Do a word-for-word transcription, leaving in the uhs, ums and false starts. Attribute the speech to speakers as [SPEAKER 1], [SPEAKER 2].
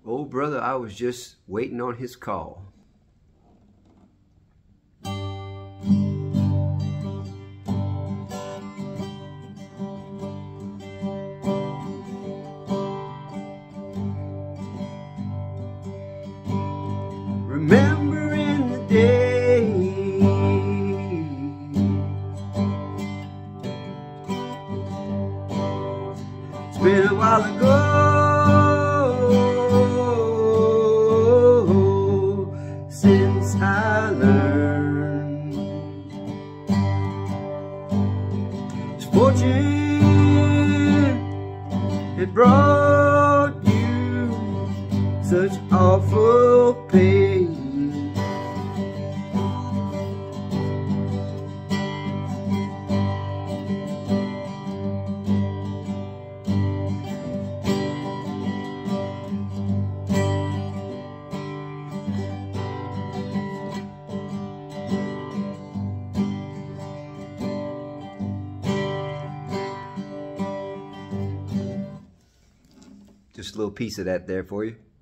[SPEAKER 1] Oh, brother, I was just waiting on his call. Remembering the day it's been a while ago since I learned his fortune had brought you such awful pain. Just a little piece of that there for you.